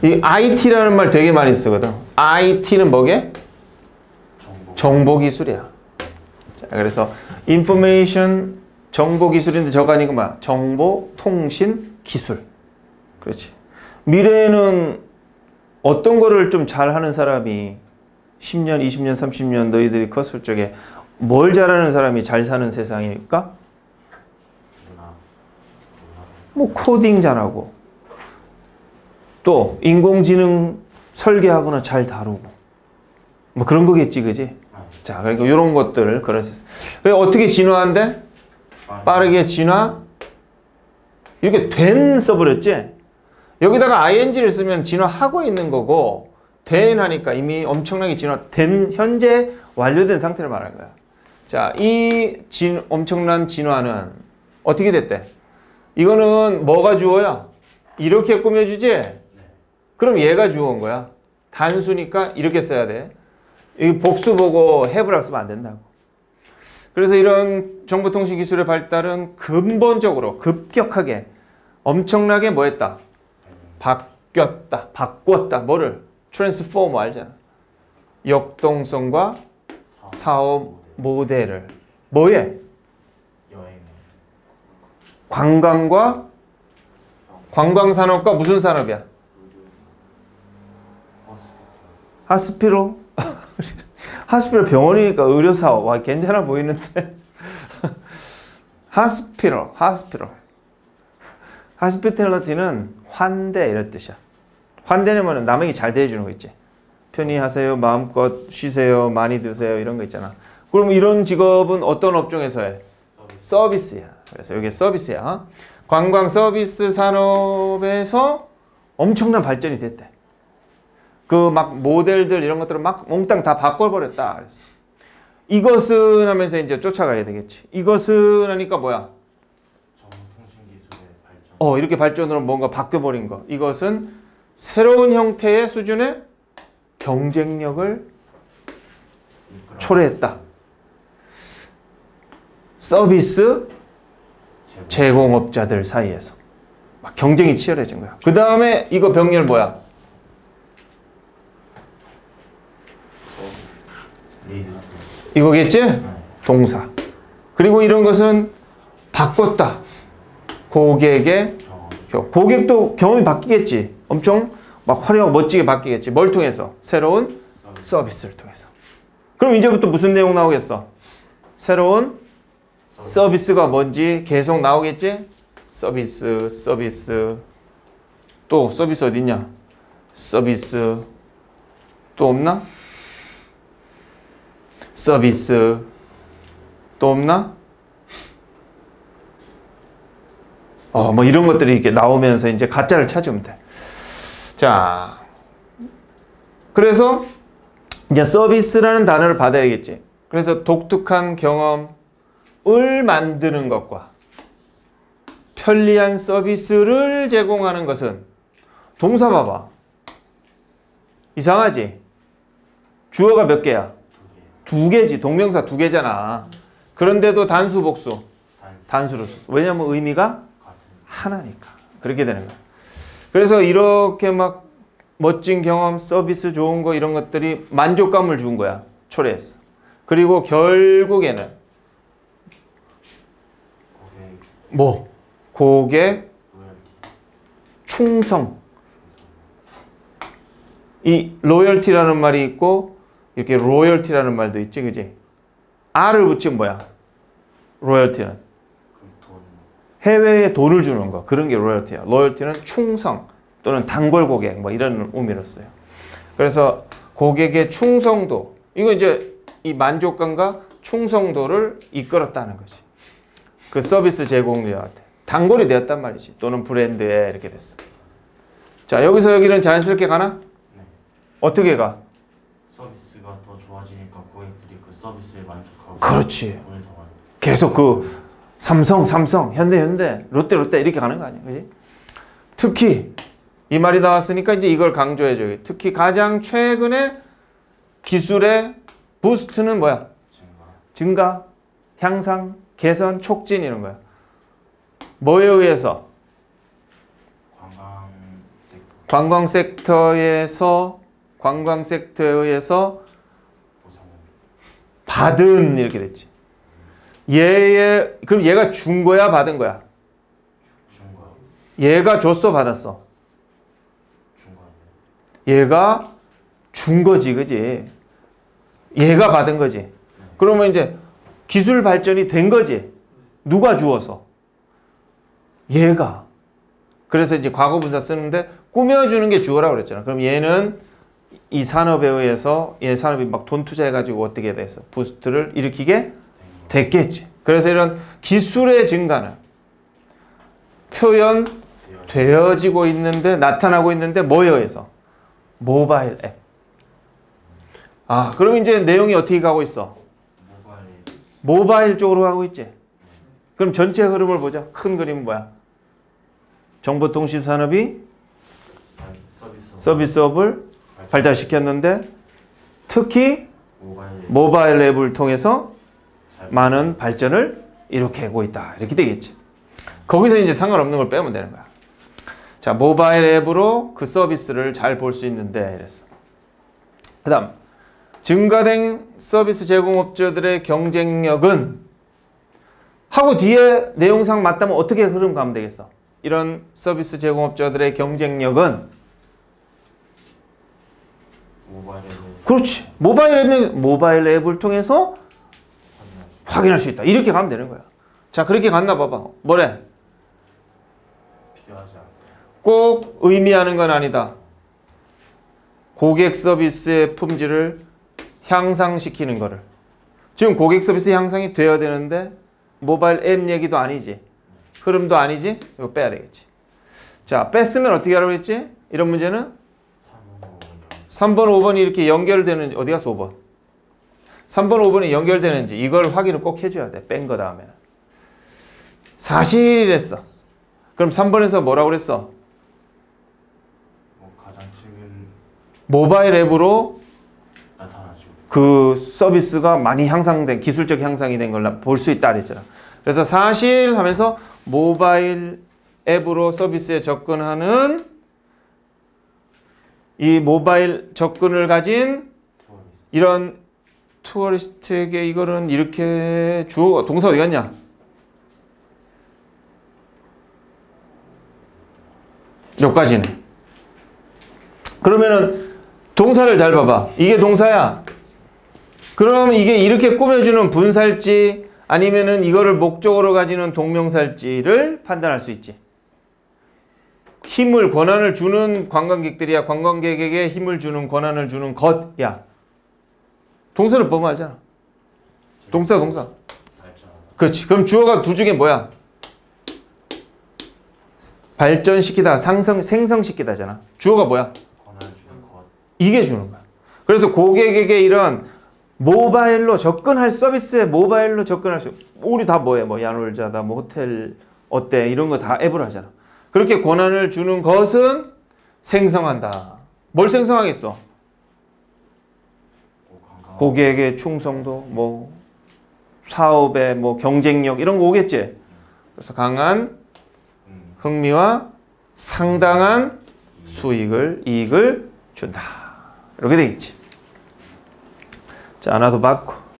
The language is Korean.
이 IT라는 말 되게 많이 쓰거든. IT는 뭐게? 정보기술이야. 자, 그래서 인포메이션 정보기술인데 저거 아니고 뭐야? 정보통신기술. 그렇지. 미래에는 어떤 거를 좀 잘하는 사람이 10년, 20년, 30년 너희들이 컸을 적에 뭘 잘하는 사람이 잘 사는 세상일까? 뭐 코딩 잘하고 또 인공지능 설계하거나 잘 다루고 뭐 그런 거겠지, 그지? 자, 그러니까 이런 것들을 그럴 수 있어. 어떻게 진화한대? 빠르게 진화? 이렇게 된 써버렸지? 여기다가 ing를 쓰면 진화하고 있는 거고 된 하니까 이미 엄청나게 진화된 현재 완료된 상태를 말하는 거야. 자, 이 엄청난 진화는 어떻게 됐대? 이거는 뭐가 주어야? 이렇게 꾸며주지? 그럼 얘가 주어인 거야. 단수니까 이렇게 써야 돼. 이 복수 보고 have라고 쓰면 안 된다고. 그래서 이런 정보통신기술의 발달은 근본적으로 급격하게 엄청나게 뭐 했다? 바뀌었다. 바꿨다. 뭐를? 트랜스포머 알잖아. 역동성과 사업 모델을 뭐에? 관광과 관광산업과 무슨 산업이야? 하스피로? 하스피로 병원이니까 의료사업. 와, 괜찮아 보이는데. 하스피로. 하스피탈리티는 환대 이런 뜻이야. 환대는 뭐는 남에게 잘 대해주는 거 있지. 편히 하세요. 마음껏 쉬세요. 많이 드세요. 이런 거 있잖아. 그럼 이런 직업은 어떤 업종에서 해? 서비스야. 그래서 이게 서비스야. 관광 서비스 산업에서 엄청난 발전이 됐대. 그 막 모델들 이런 것들을 막 몽땅 다 바꿔버렸다. 그랬어. 이것은 하면서 이제 쫓아가야 되겠지. 이것은 하니까 뭐야? 정보통신기술의 발전. 이렇게 발전으로 뭔가 바뀌어버린 거. 이것은 새로운 형태의 수준의 경쟁력을 초래했다. 서비스 제공업자들 사이에서 막 경쟁이 치열해진 거야. 그 다음에 이거 병렬 뭐야? 이거겠지? 동사. 그리고 이런 것은 바꿨다. 고객의 고객도 경험이 바뀌겠지. 엄청 막 화려하고 멋지게 바뀌겠지. 뭘 통해서? 새로운 서비스를 통해서. 그럼 이제부터 무슨 내용 나오겠어? 새로운 서비스가 뭔지 계속 나오겠지? 서비스. 또 서비스 어디 있냐? 서비스. 또 없나? 서비스. 또 없나? 뭐 이런 것들이 이렇게 나오면서 이제 가짜를 찾으면 돼. 자, 그래서 이제 서비스라는 단어를 받아야겠지. 그래서 독특한 경험을 만드는 것과 편리한 서비스를 제공하는 것은 동사 봐봐. 이상하지? 주어가 몇 개야? 두 개지. 동명사 두 개잖아. 그런데도 단수, 복수? 단수로 썼어. 왜냐면 의미가 하나니까. 그렇게 되는 거야. 그래서 이렇게 막 멋진 경험, 서비스 좋은 거 이런 것들이 만족감을 준 거야. 초래했어. 그리고 결국에는 고객 충성. 이 로열티라는 말이 있고 이렇게 로열티라는 말도 있지, 그지? R을 붙이면 뭐야? 로열티는 해외에 돈을 주는 거. 그런 게 로열티야. 로열티는 충성 또는 단골 고객 뭐 이런 의미로 써요. 그래서 고객의 충성도. 이거 이제 이 만족감과 충성도를 이끌었다는 거지. 그 서비스 제공자한테 단골이 되었단 말이지. 또는 브랜드에 이렇게 됐어. 자, 여기서 여기는 자연스럽게 가나? 네. 어떻게 가? 서비스가 더 좋아지니까 고객들이 그 서비스에 만족하고. 그렇지. 계속 그 삼성, 현대, 롯데 이렇게 가는 거 아니야, 그지? 특히 이 말이 나왔으니까 이제 이걸 강조해줘요. 특히 가장 최근에 기술의 부스트는 뭐야? 증가, 향상, 개선, 촉진 이런 거야. 뭐에 의해서? 관광 섹터에서 보상. 받은 이렇게 됐지. 그럼 얘가 준 거야, 받은 거야? 준 거요. 얘가 줬어, 받았어? 준 거요. 얘가 준 거지, 그지? 얘가 받은 거지. 그러면 이제 기술 발전이 된 거지. 누가 주어서? 얘가. 그래서 이제 과거분사 쓰는데 꾸며주는 게 주어라고 그랬잖아. 그럼 얘는 이 산업에 의해서 얘 산업이 막 돈 투자해가지고 어떻게 됐어? 부스트를 일으키게 됐겠지. 그래서 이런 기술의 증가는 표현되어지고 있는데 나타나고 있는데 뭐에 의해서? 모바일 앱. 아, 그럼 이제 내용이 어떻게 가고 있어? 모바일 쪽으로 가고 있지. 그럼 전체 흐름을 보자. 큰 그림은 뭐야? 정보통신 산업이 서비스업을 발달시켰는데 특히 모바일 앱을 통해서 많은 발전을 일으키고 있다. 이렇게 되겠지. 거기서 이제 상관없는 걸 빼면 되는 거야. 자, 모바일 앱으로 그 서비스를 잘 볼 수 있는데 이랬어. 그 다음 증가된 서비스 제공업체들의 경쟁력은 하고 뒤에 내용상 맞다면 어떻게 흐름 가면 되겠어? 이런 서비스 제공업자들의 경쟁력은 그렇지. 모바일 앱을 통해서 확인할 수 있다. 이렇게 가면 되는 거야. 자, 그렇게 갔나 봐봐. 뭐래? 꼭 의미하는 건 아니다. 고객 서비스의 품질을 향상시키는 거를. 지금 고객 서비스 향상이 되어야 되는데 모바일 앱 얘기도 아니지. 흐름도 아니지. 이거 빼야 되겠지. 자, 뺐으면 어떻게 하라고 했지? 이런 문제는 3번, 5번이 이렇게 연결되는지 어디 갔어 5번? 3번, 5번이 연결되는지 이걸 확인을 꼭 해줘야 돼. 뺀 거 다음에는. 사실이랬어. 그럼 3번에서 뭐라고 그랬어? 모바일 앱으로 그 서비스가 많이 향상된, 기술적 향상이 된 걸 볼 수 있다 그랬잖아. 그래서 사실 하면서 모바일 앱으로 서비스에 접근하는 이 모바일 접근을 가진 이런 투어리스트에게 이거는 이렇게 주어, 동사 어디 갔냐? 여기까지네. 그러면은 동사를 잘 봐봐. 이게 동사야. 그럼 이게 이렇게 꾸며주는 분사일지 아니면은 이거를 목적으로 가지는 동명사일지를 판단할 수 있지. 힘을, 권한을 주는 관광객들이야. 관광객에게 힘을 주는, 권한을 주는 것이야. 동사를 보면 알잖아. 동사. 그렇지. 그럼 주어가 둘 중에 뭐야? 발전시키다, 생성시키다잖아. 주어가 뭐야? 이게 주는 거야. 그래서 고객에게 이런 모바일로 접근할 서비스에 모바일로 접근할 수, 우리 다 뭐해? 뭐 야놀자다, 뭐 호텔 어때? 이런 거 다 앱으로 하잖아. 그렇게 권한을 주는 것은 생성한다. 뭘 생성하겠어? 고객의 충성도, 뭐 사업의 뭐 경쟁력 이런 거 오겠지. 그래서 강한 흥미와 상당한 이익을 준다. 이렇게 되겠지. 자, 하나 더 받고